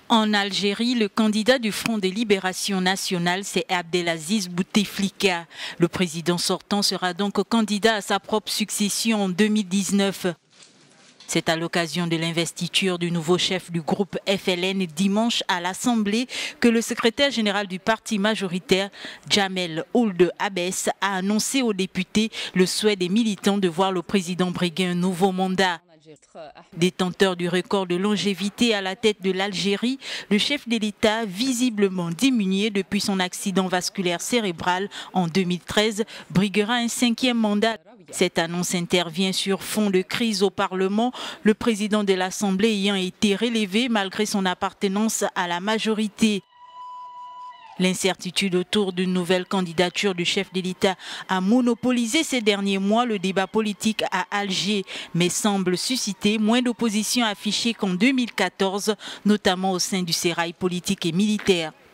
En Algérie, le candidat du Front de Libération Nationale, c'est Abdelaziz Bouteflika. Le président sortant sera donc candidat à sa propre succession en 2019. C'est à l'occasion de l'investiture du nouveau chef du groupe FLN dimanche à l'Assemblée que le secrétaire général du parti majoritaire, Jamel Ould Abès, a annoncé aux députés le souhait des militants de voir le président briguer un nouveau mandat. Détenteur du record de longévité à la tête de l'Algérie, le chef de l'État, visiblement diminué depuis son accident vasculaire cérébral en 2013, briguera un 5e mandat. Cette annonce intervient sur fond de crise au Parlement, le président de l'Assemblée ayant été relevé malgré son appartenance à la majorité. L'incertitude autour d'une nouvelle candidature du chef de l'État a monopolisé ces derniers mois le débat politique à Alger, mais semble susciter moins d'opposition affichée qu'en 2014, notamment au sein du sérail politique et militaire.